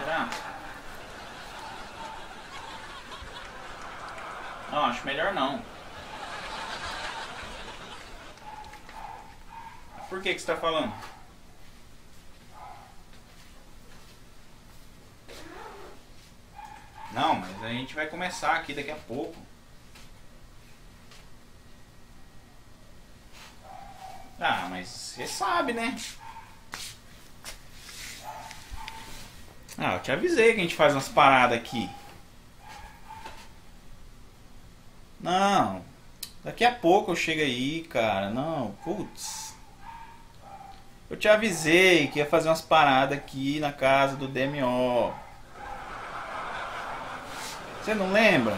Será? Não, acho melhor não. Por que você tá falando? Não, mas a gente vai começar aqui daqui a pouco. Ah, mas você sabe, né? Ah, eu te avisei que a gente faz umas paradas aqui. Não, daqui a pouco eu chego aí, cara. Não, putz. Eu te avisei que ia fazer umas paradas aqui na casa do DMO. Você não lembra?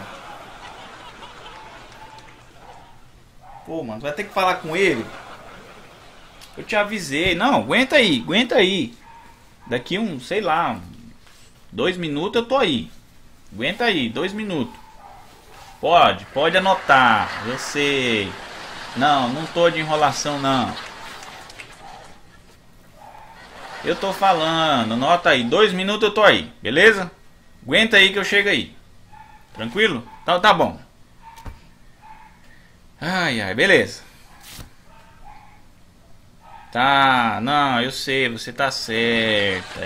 Pô, mano, vai ter que falar com ele. Eu te avisei. Não, aguenta aí, aguenta aí. Daqui sei lá, 2 minutos eu tô aí. Aguenta aí, 2 minutos. Pode anotar. Eu sei. Não tô de enrolação não. Eu tô falando, anota aí, 2 minutos eu tô aí, beleza? Aguenta aí que eu chego aí. Tranquilo? Então tá bom. Ai, beleza. Tá, não, eu sei, você tá certo,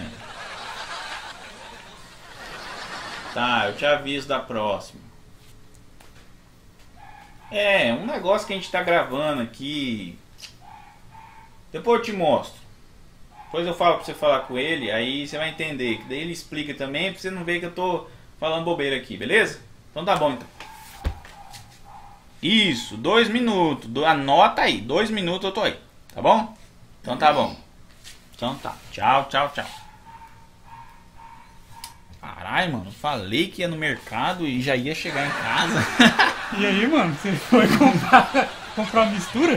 Tá, eu te aviso da próxima. Um negócio que a gente tá gravando aqui. Depois eu te mostro. Depois eu falo pra você falar com ele, aí você vai entender. Que daí ele explica também, pra você não ver que eu tô falando bobeira aqui, beleza? Então tá bom, então. Isso, 2 minutos. Anota aí, 2 minutos eu tô aí. Tá bom? Então tá bom. Então tá. Tchau. Caralho, mano. Falei que ia no mercado e já ia chegar em casa. E aí, mano? Você foi comprar mistura?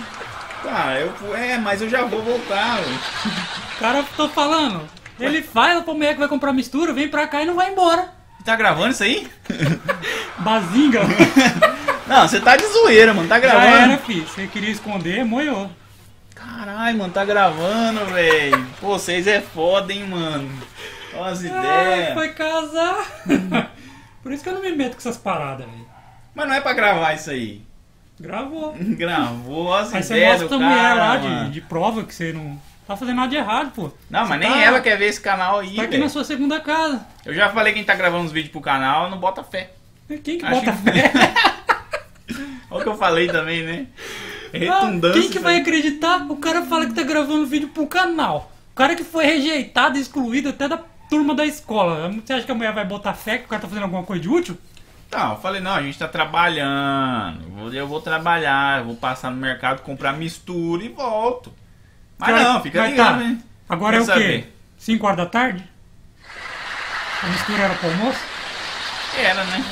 Mas eu já vou voltar. O cara, tô falando. Ele fala pra mulher que vai comprar mistura, vem pra cá e não vai embora. Tá gravando isso aí? Bazinga. Não, você tá de zoeira, mano. Tá gravando. Já era, filho. Você queria esconder, moiou. Caralho, mano, tá gravando, velho. Pô, vocês é foda, hein, mano. Olha as ideias. Foi casar. Por isso que eu não me meto com essas paradas, velho. Mas não é pra gravar isso aí. Gravou. Gravou as aí ideias você do mostra a mulher lá mano. de prova que você não tá fazendo nada de errado, pô. Não, você mas nem ela quer ver esse canal aí, tá aqui velho. na sua segunda casa. Eu já falei que a gente tá gravando uns vídeos pro canal, não bota fé. Quem que Acho bota que- fé? Olha o que eu falei também, né? Redundância. Quem que vai acreditar? O cara fala que tá gravando vídeo pro canal. O cara que foi rejeitado, excluído até da turma da escola. Você acha que a mulher vai botar fé que o cara tá fazendo alguma coisa de útil? Não, eu falei, não, a gente tá trabalhando. Eu vou trabalhar, eu vou passar no mercado, comprar mistura e volto. Mas Cara, não, fica mas ligado, tá. né? Agora Quer é o quê? saber? 5 horas da tarde? A mistura era pro almoço? Era, né?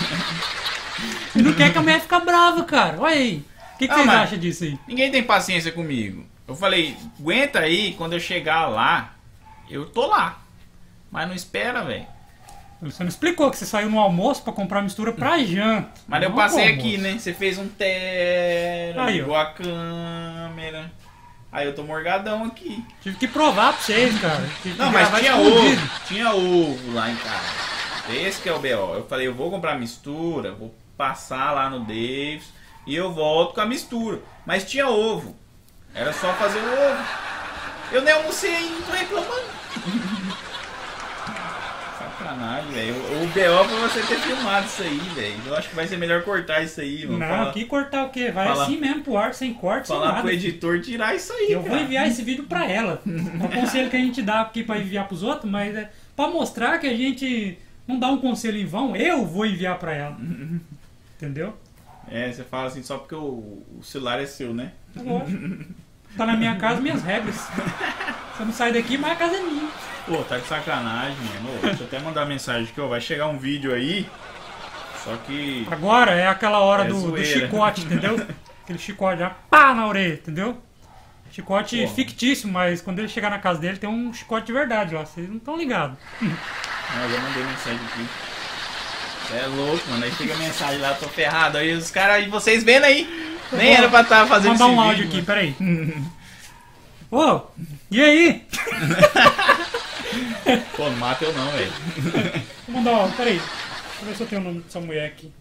E não quer que a mulher fique brava, cara. Olha aí. O que Não, vocês mas- acham disso aí? Ninguém tem paciência comigo. Eu falei, aguenta aí, quando eu chegar lá, eu tô lá. Mas não espera, velho. Você não explicou que você saiu no almoço pra comprar mistura pra janta. Mas não eu passei pro aqui, almoço. né? Você fez um tera, Aí, ligou ó. a câmera. Aí eu tô morgadão aqui. Tive que provar pra vocês, cara. Tive que Não, mas gravar tinha escondido. ovo. Tinha ovo lá em casa. Esse que é o B.O. Eu falei, eu vou comprar mistura, vou passar lá no Davis e eu volto com a mistura. Mas tinha ovo. Era só fazer o ovo. Eu nem almocei ainda, não tô reclamando. Sacanagem, velho. O B.O. foi você ter filmado isso aí, velho. Eu acho que vai ser melhor cortar isso aí, mano. Não, aqui cortar o quê? Vai Fala- assim mesmo pro ar, sem corte, sem Falar nada. pro editor tirar isso aí, Eu cara. vou enviar esse vídeo pra ela. É um conselho que a gente dá aqui pra enviar pros outros, mas é pra mostrar que a gente não dá um conselho em vão, eu vou enviar pra ela. Entendeu? É, você fala assim só porque o celular é seu, né? É lógico. Tá na minha casa, minhas regras. Você não sai daqui, mas a casa é minha. Pô, tá de sacanagem, mano. Ô, deixa eu até mandar uma mensagem aqui, ó. Vai chegar um vídeo aí. Só que. Agora é aquela hora É do zoeira. chicote, entendeu? Aquele chicote já pá na orelha, entendeu? Chicote Porra. fictício, mas quando ele chegar na casa dele tem um chicote de verdade lá, vocês não estão ligados. Não, eu já mandei mensagem aqui. Cê é louco, mano. Aí chega a mensagem lá, tô ferrado. Aí os caras, aí vocês vendo aí. Nem era pra estar fazendo Vou mandar esse um áudio vídeo, aqui, peraí. Ô, e aí? Pô, não mata eu não, velho. Vou mandar, peraí. Deixa eu ver se eu tenho o nome dessa mulher aqui.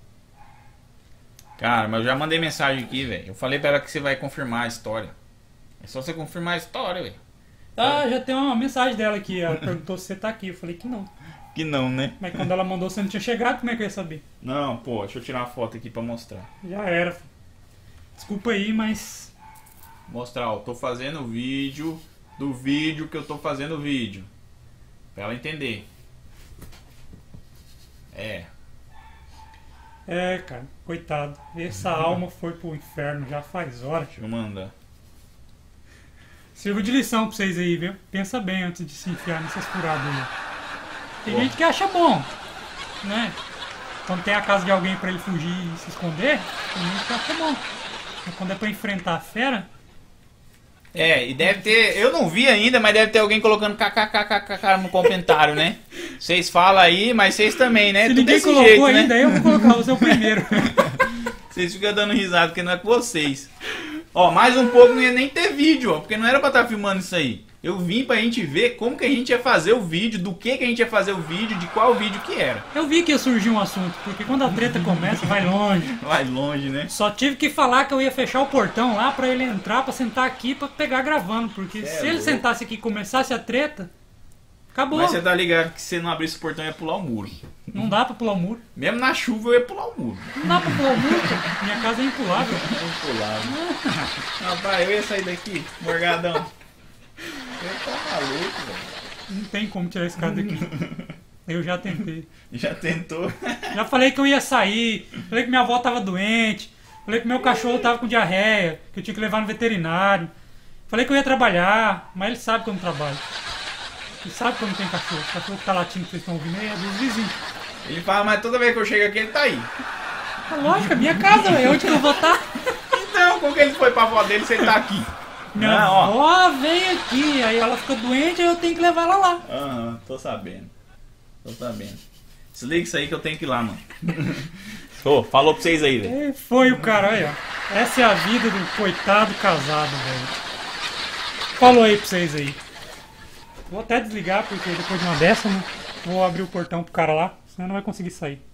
Cara, mas eu já mandei mensagem aqui, velho. Eu falei pra ela que você vai confirmar a história. É só você confirmar a história, velho. Ah, já tem uma mensagem dela aqui. Ela perguntou se você tá aqui. Eu falei que não. Que não, né? Mas quando ela mandou, você não tinha chegado, como é que eu ia saber? Não, pô, deixa eu tirar uma foto aqui pra mostrar. Já era. Desculpa aí, mas... Mostrar, ó, tô fazendo vídeo do vídeo que eu tô fazendo vídeo. Pra ela entender. É. É, cara, coitado. Essa alma foi pro inferno já faz horas. Deixa eu mandar. Sirva de lição pra vocês aí, viu? Pensa bem antes de se enfiar nessas furadas aí. Tem Pô. gente que acha bom, né? Quando tem a casa de alguém pra ele fugir e se esconder, tem gente que acha bom. Mas quando é pra enfrentar a fera... É, e deve ter. Eu não vi ainda, mas deve ter alguém colocando kkkk no comentário, né? Vocês falam aí, mas vocês também, né? Se Tudo ninguém desse colocou jeito, ainda, né? eu vou colocar, você é o primeiro. Vocês ficam dando risada porque não é com vocês. Ó, mais um pouco não ia nem ter vídeo, ó, porque não era pra estar filmando isso aí. Eu vim pra gente ver como que a gente ia fazer o vídeo, do que a gente ia fazer o vídeo, de qual vídeo que era. Eu vi que ia surgir um assunto, porque quando a treta começa, vai longe. Vai longe, né? Só tive que falar que eu ia fechar o portão lá pra ele entrar, pra sentar aqui, pra pegar gravando. Porque se ele louco. sentasse aqui e começasse a treta, acabou. Mas você tá ligado que se você não abrisse o portão ia pular o muro. Não dá pra pular o muro. Mesmo na chuva eu ia pular o muro. Não dá pra pular o muro, cara. Minha casa é impulável. Eu pulava. Rapaz, eu ia sair daqui, morgadão. Você tá maluco, velho. Não tem como tirar esse cara daqui. Eu já tentei. Já tentou? Já falei que eu ia sair, falei que minha avó tava doente, falei que meu cachorro tava com diarreia, que eu tinha que levar no veterinário. Falei que eu ia trabalhar, mas ele sabe que eu não trabalho. Ele sabe que eu não tenho cachorro. O cachorro que tá latindo que vocês estão ouvindo aí é dos vizinhos. Ele fala, mas toda vez que eu chego aqui ele tá aí. É lógico, é minha casa, velho. Onde que eu vou estar? Então, como que ele foi pra avó dele se ele tá aqui? Minha ó. avó vem aqui, aí ela fica doente e eu tenho que levar ela lá. Aham, tô sabendo. Tô sabendo. Desliga isso aí que eu tenho que ir lá, mano. Ô, falou pra vocês aí, velho. E foi o cara, aí, ó. Essa é a vida do coitado casado, velho. Falou aí pra vocês aí. Vou até desligar, porque depois de uma dessa, né? Vou abrir o portão pro cara lá, senão não vai conseguir sair.